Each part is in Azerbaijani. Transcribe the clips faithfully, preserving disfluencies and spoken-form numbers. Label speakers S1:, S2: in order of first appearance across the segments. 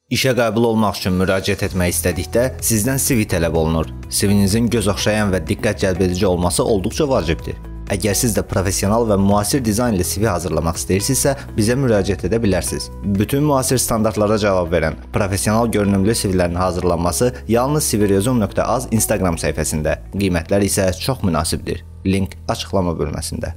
S1: İşə qəbul olmaq üçün müraciət etmək istədikdə sizdən C V tələb olunur. C V-ninizin göz oxşayan və diqqət cəlb edici olması olduqca vacibdir. Əgər siz də professional və müasir dizaynlı C V hazırlamaq istəyirsinizsə, bizə müraciət edə bilərsiniz. Bütün müasir standartlara cavab verən, professional görünümlü C V-lərin hazırlanması yalnız cvresume nöqtə az Instagram səhifəsində, qiymətlər isə çox münasibdir. Link açıqlama bölməsində.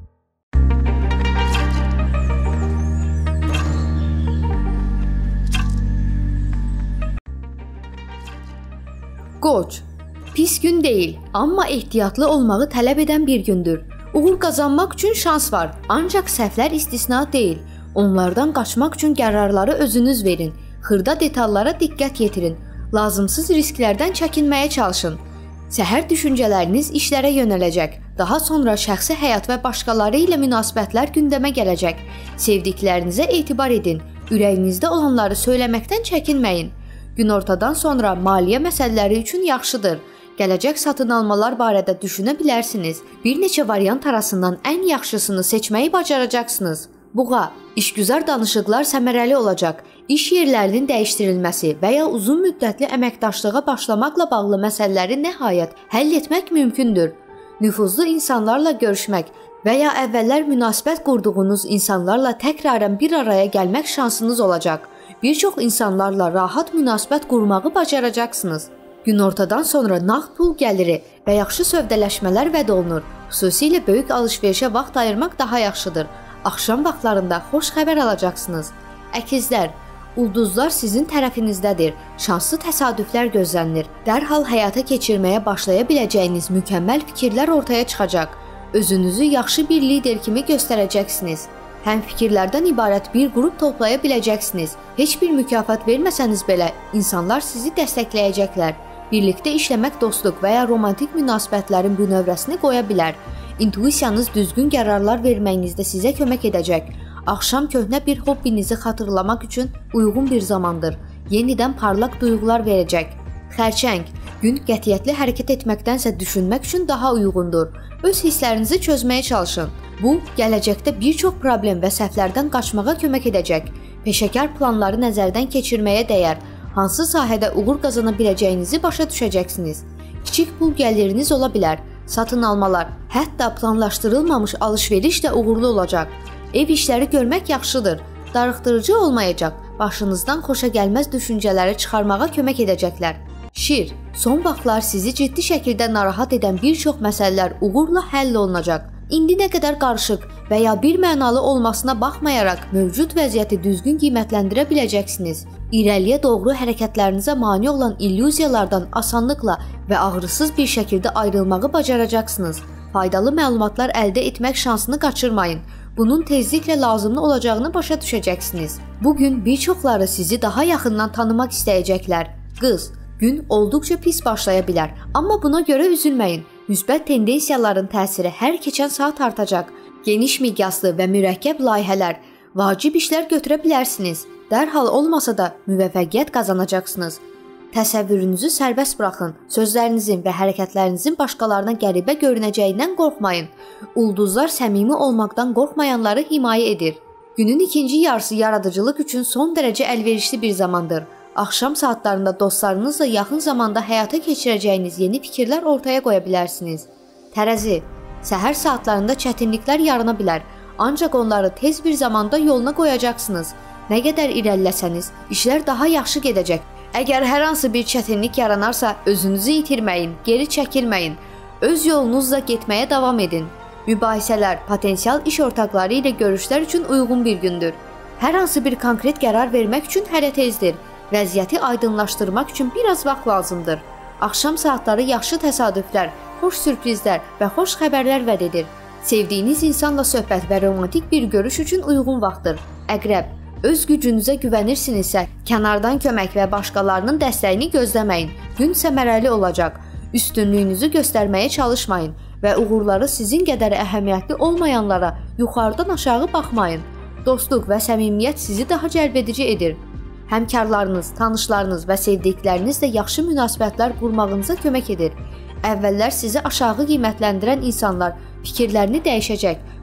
S2: Qoç, pis gün deyil, amma ehtiyatlı olmağı tələb edən bir gündür. Uğur qazanmaq üçün şans var, ancaq səhvlər istisna deyil. Onlardan qaçmaq üçün qərarları özünüz verin. Xırda detallara diqqət yetirin. Lazımsız risklərdən çəkinməyə çalışın. Səhər düşüncələriniz işlərə yönələcək. Daha sonra şəxsi həyat və başqaları ilə münasibətlər gündəmə gələcək. Sevdiklərinizə etibar edin. Ürəyinizdə olanları söyləməkdən çəkinməyin. Günortadan sonra maliyyə məsələləri üçün yaxşıdır. Gələcək satın almalar barədə düşünə bilərsiniz. Bir neçə variant arasından ən yaxşısını seçməyi bacaracaqsınız. Buğa, işgüzar danışıqlar səmərəli olacaq. İş yerlərinin dəyişdirilməsi və ya uzun müddətli əməkdaşlığa başlamaqla bağlı məsələləri nəhayət həll etmək mümkündür. Nüfuzlu insanlarla görüşmək və ya əvvəllər münasibət qurduğunuz insanlarla təkrarən bir araya gəlmək şansınız olacaq. Bir çox insanlarla rahat münasibət qurmağı bacaracaqsınız. Günortadan sonra nağd pul gəliri və yaxşı sövdələşmələr vəd olunur. Xüsusilə böyük alış-verişə vaxt ayırmaq daha yaxşıdır. Axşam vaxtlarında xoş xəbər alacaqsınız. Əkizlər, ulduzlar sizin tərəfinizdədir. Şanslı təsadüflər gözlənilir. Dərhal həyata keçirməyə başlaya biləcəyiniz mükəmməl fikirlər ortaya çıxacaq. Özünüzü yaxşı bir lider kimi göstərəcəksiniz. Həm fikirlərdən ibarət bir qrup toplaya biləcəksiniz. Heç bir mükafat verməsəniz belə, insanlar sizi dəstəkləyəcəklər. Birlikdə işləmək dostluq və ya romantik münasibətlərin bünövrəsini qoya bilər. İntuisiyanız düzgün qərarlar verməyinizdə sizə kömək edəcək. Axşam köhnə bir hobbinizi xatırlamaq üçün uyğun bir zamandır. Yenidən parlaq duyğular verəcək. Xərçəng, gün qətiyyətli hərəkət etməkdənsə düşünmək üçün daha uyğundur. Öz hisslərinizi çözməyə çalışın. Bu, gələcəkdə bir çox problem və səhvlərdən qaçmağa kömək edəcək. Peşəkar planları nəzərdən keçirməyə dəyər. Hansı sahədə uğur qazana biləcəyinizi başa düşəcəksiniz. Kiçik pul gəliriniz ola bilər. Satın almalar, hətta planlaşdırılmamış alış-veriş də uğurlu olacaq. Ev işləri görmək yaxşıdır. Darıxdırıcı olmayacaq. Başınızdan xoşa gəlməz düşüncələri çıxarmağa kömək edəcəklər. Şir, son vaxtlar sizi ciddi şəkildə narahat edən bir çox məsələlər uğurla həll olunacaq. İndi nə qədər qarışıq və ya bir mənalı olmasına baxmayaraq mövcud vəziyyəti düzgün qiymətləndirə biləcəksiniz. İrəliyə doğru hərəkətlərinizə mane olan illüziyalardan asanlıqla və ağrısız bir şəkildə ayrılmağı bacaracaqsınız. Faydalı məlumatlar əldə etmək şansını qaçırmayın. Bunun tezliklə lazımlı olacağını başa düşəcəksiniz. Bugün bir çoxları sizi daha yaxından tanımaq istəyəcəklər. Qız, gün olduqca pis başlaya bilər, amma buna görə üzülməyin. Müsbət tendensiyaların təsiri hər keçən saat artacaq. Geniş miqyaslı və mürəkkəb layihələr, vacib işlər götürə bilərsiniz. Dərhal olmasa da müvəffəqiyyət qazanacaqsınız. Təsəvvürünüzü sərbəst buraxın. Sözlərinizin və hərəkətlərinizin başqalarına qəribə görünəcəyindən qorxmayın. Ulduzlar səmimi olmaqdan qorxmayanları himayə edir. Günün ikinci yarısı yaradıcılıq üçün son dərəcə əlverişli bir zamandır. Axşam saatlarında dostlarınızla yaxın zamanda həyata keçirəcəyiniz yeni fikirlər ortaya qoya bilərsiniz. Tərəzi, səhər saatlarında çətinliklər yarana bilər, ancaq onları tez bir zamanda yoluna qoyacaqsınız. Nə qədər irəliləsəniz, işlər daha yaxşı gedəcək. Əgər hər hansı bir çətinlik yaranarsa, özünüzü itirməyin, geri çəkilməyin. Öz yolunuzla getməyə davam edin. Mübahisələr, potensial iş ortaqları ilə görüşlər üçün uyğun bir gündür. Hər hansı bir konkret qərar vermək üçün hələ tezdir. Vəziyyəti aydınlaşdırmaq üçün biraz vaxt lazımdır. Axşam saatları yaxşı təsadüflər, xoş sürprizlər və xoş xəbərlər vəd edir. Sevdiyiniz insanla söhbət və romantik bir görüş üçün uyğun vaxtdır. Əqrəb, öz gücünüzə güvənirsinizsə, kənardan kömək və başqalarının dəstəyini gözləməyin. Gün səmərəli olacaq. Üstünlüyünüzü göstərməyə çalışmayın və uğurları sizin qədər əhəmiyyətli olmayanlara yuxarıdan aşağı baxmayın. Dostluq və səmimiyyət sizi daha cəlbedici edir. Həmkarlarınız, tanışlarınız və sevdiklərinizlə yaxşı münasibətlər qurmağınıza kömək edir. Əvvəllər sizi aşağı qiymətləndirən insanlar fikirlərini dəyişəcək.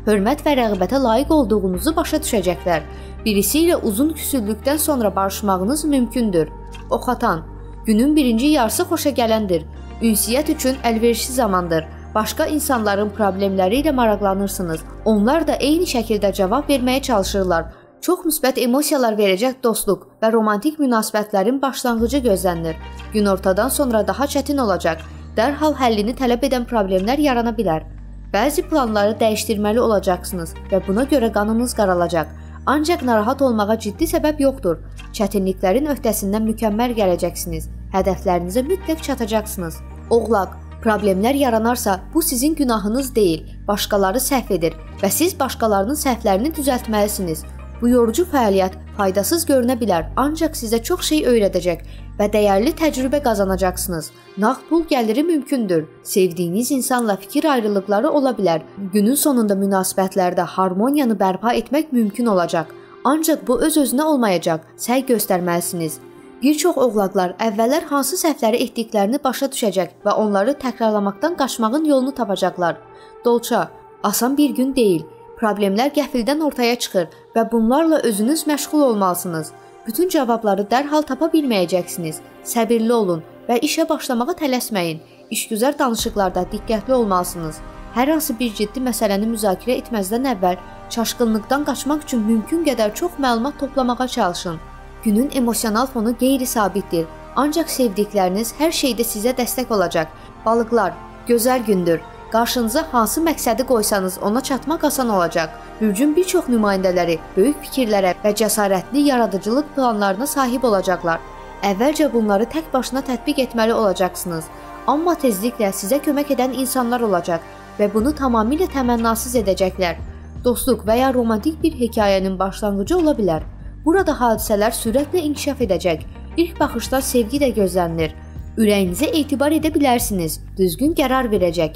S2: hörmət və rəğbətə layiq olduğunuzu başa düşəcəklər. Birisi ilə uzun küsüllükdən sonra barışmağınız mümkündür. Ox atan, günün birinci yarısı xoşagələndir. Ünsiyyət üçün əlverişli zamandır. Başqa insanların problemləri ilə maraqlanırsınız. Onlar da eyni şəkildə cavab verməyə çalışırlar. Çox müsbət emosiyalar verəcək dostluq və romantik münasibətlərin başlanğıcı gözlənilir. Günortadan sonra daha çətin olacaq. Dərhal həllini tələb edən problemlər yarana bilər. Bəzi planları dəyişdirməli olacaqsınız və buna görə qanınız qaralacaq. Ancaq narahat olmağa ciddi səbəb yoxdur. Çətinliklərin öhdəsindən mükəmməl gələcəksiniz. Hədəflərinizə mütləq çatacaqsınız. Oğlaq, problemlər yaranarsa bu sizin günahınız deyil, başqaları səhv edir və siz başqalarının səhvlərini düzəltməlisiniz. Bu yorucu fəaliyyət faydasız görünə bilər, ancaq sizə çox şey öyrədəcək və dəyərli təcrübə qazanacaqsınız. Nağd pul gəliri mümkündür. Sevdiyiniz insanla fikir ayrılıqları ola bilər. Günün sonunda münasibətlərdə harmoniyanı bərpa etmək mümkün olacaq. Ancaq bu öz-özünə olmayacaq. Səy göstərməlisiniz. Bir çox oğlaqlar əvvəllər hansı səhvləri etdiklərini başa düşəcək və onları təkrarlamaqdan qaçmağın yolunu tapacaqlar. Dolça, asan bir gün deyil. Problemlər qəfildən ortaya çıxır və bunlarla özünüz məşğul olmalısınız. Bütün cavabları dərhal tapa bilməyəcəksiniz. Səbirli olun və işə başlamağa tələsməyin. İşgüzar danışıqlarda diqqətli olmalısınız. Hər hansı bir ciddi məsələni müzakirə etməzdən əvvəl çaşqınlıqdan qaçmaq üçün mümkün qədər çox məlumat toplamağa çalışın. Günün emosional fonu qeyri-sabitdir, ancaq sevdikləriniz hər şeydə sizə dəstək olacaq. Balıqlar, gözəl gündür. Qarşınıza hansı məqsədi qoysanız ona çatmaq asan olacaq. Bürcün bir çox nümayəndələri böyük fikirlərə və cəsarətli yaradıcılıq planlarına sahib olacaqlar. Əvvəlcə bunları tək başına tətbiq etməli olacaqsınız. Amma tezliklə sizə kömək edən insanlar olacaq və bunu tamamilə təmənnasız edəcəklər. Dostluq və ya romantik bir hekayənin başlanğıcı ola bilər. Burada hadisələr sürətlə inkişaf edəcək. İlk baxışda sevgi də gözlənilir. Ürəyinizə etibar edə bilərsiniz. Düzgün qərar verəcək.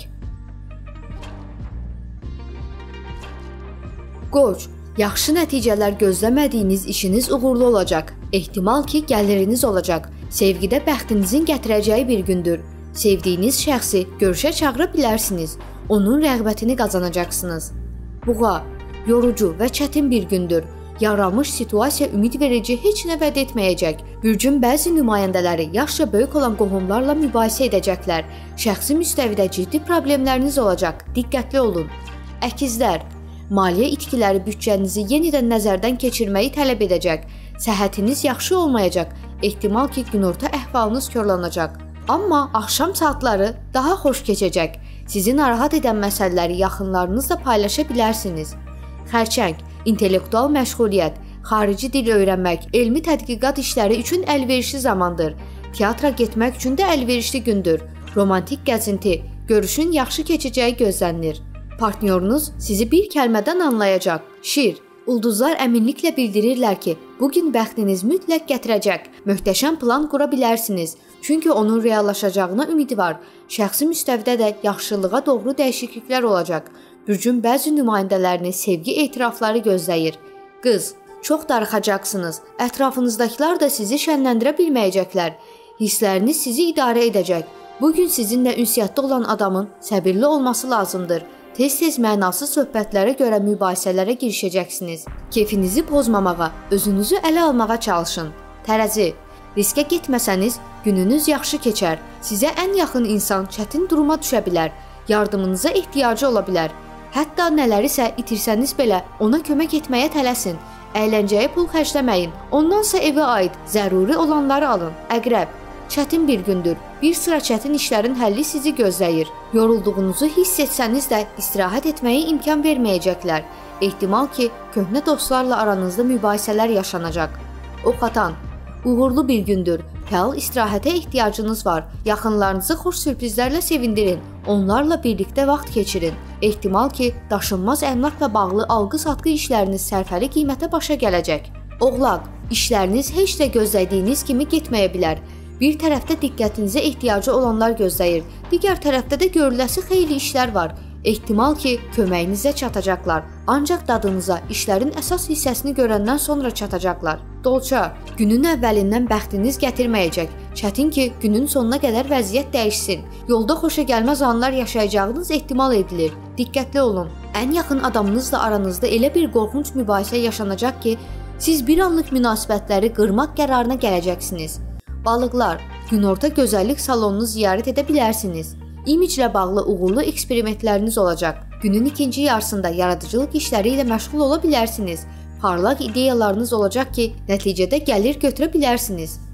S2: Qoç, yaxşı nəticələr gözləmədiyiniz işiniz uğurlu olacaq. Ehtimal ki, gəliriniz olacaq. Sevgidə bəxtinizin gətirəcəyi bir gündür. Sevdiyiniz şəxsi görüşə çağıra bilərsiniz. Onun rəğbətini qazanacaqsınız. Buğa, yorucu və çətin bir gündür. Yaranmış situasiya ümid verici heç nə vəd etməyəcək. Bürcün bəzi nümayəndələri yaşca böyük olan qohumlarla mübahisə edəcəklər. Şəxsi müstəvidə ciddi problemləriniz olacaq. Diqqətli olun. Əkizlər, maliyyə itkiləri büdcənizi yenidən nəzərdən keçirməyi tələb edəcək. Səhhətiniz yaxşı olmayacaq. Ehtimal ki, günorta əhvalınız korlanacaq. Amma axşam saatları daha xoş keçəcək. Sizi narahat edən məsələləri yaxınlarınızla paylaşa bilərsiniz. Xərçəng, intellektual məşğuliyyət, xarici dil öyrənmək, elmi tədqiqat işləri üçün əlverişli zamandır. Teatra getmək üçün də əlverişli gündür. Romantik gəzinti, görüşün yaxşı keçəcəyi gözlənilir. Partnyorunuz sizi bir kəlmədən anlayacaq. Şir, ulduzlar əminliklə bildirirlər ki, bugün bəxtiniz mütləq gətirəcək. Möhtəşəm plan qura bilərsiniz. Çünki onun reallaşacağına ümidi var. Şəxsi müstəvidə də yaxşılığa doğru dəyişikliklər olacaq. Bürcün bəzi nümayəndələrini sevgi etirafları gözləyir. Qız, çox darıxacaqsınız. Ətrafınızdakılar da sizi şənləndirə bilməyəcəklər. Hissləriniz sizi idarə edəcək. Bugün sizinlə ünsiyyətdə olan adamın səbirli olması lazımdır. Tez-tez mənasız söhbətlərə görə mübahisələrə girişəcəksiniz. Keyfinizi pozmamağa, özünüzü ələ almağa çalışın. Tərəzi, riskə getməsəniz gününüz yaxşı keçər. Sizə ən yaxın insan çətin duruma düşə bilər. Yardımınıza ehtiyacı ola bilər. Hətta nələrisə itirsəniz belə ona kömək etməyə tələsin. Əyləncəyə pul xərcləməyin. Ondansa evə aid zəruri olanları alın. Əqrəb, çətin bir gündür. Bir sıra çətin işlərin həlli sizi gözləyir. Yorulduğunuzu hiss etsəniz də istirahət etməyə imkan verməyəcəklər. Ehtimal ki, köhnə dostlarla aranızda mübahisələr yaşanacaq. Ox atan, uğurlu bir gündür. Fəal istirahətə ehtiyacınız var. Yaxınlarınızı xoş sürprizlərlə sevindirin. Onlarla birlikdə vaxt keçirin. Ehtimal ki, daşınmaz əmlakla bağlı alqı-satqı işləriniz sərfəli qiymətə başa gələcək. Oğlaq, işləriniz heç də gözlədiyiniz kimi getməyə bilər. Bir tərəfdə diqqətinizə ehtiyacı olanlar gözləyir. Digər tərəfdə də görüləsi xeyli işlər var. Ehtimal ki, köməyinizə çatacaqlar. Ancaq dadınıza işlərin əsas hissəsini görəndən sonra çatacaqlar. Dolça, günün əvvəlindən bəxtiniz gətirməyəcək. Çətin ki, günün sonuna qədər vəziyyət dəyişsin. Yolda xoşagəlməz anlar yaşayacağınız ehtimal edilir. Diqqətli olun. ən yaxın adamınızla aranızda elə bir qorxunc mübahisə yaşanacaq ki, siz bir anlıq münasibətləri qırmaq qərarına gələcəksiniz. Balıqlar, günorta gözəllik salonunu ziyarət edə bilərsiniz. İmiclə bağlı uğurlu eksperimentləriniz olacaq. Günün ikinci yarısında yaradıcılıq işləri ilə məşğul ola bilərsiniz. Parlaq ideyalarınız olacaq ki, nəticədə gəlir götürə bilərsiniz.